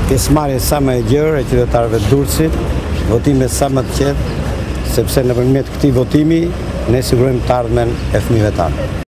pjesëmarrje sa më e gjerë e qytetarëve të Durrësit, votime sa më të qetë, sepse nëpërmjet këtij votimi ne sigurojmë të ardhmen e fëmijëve tanë.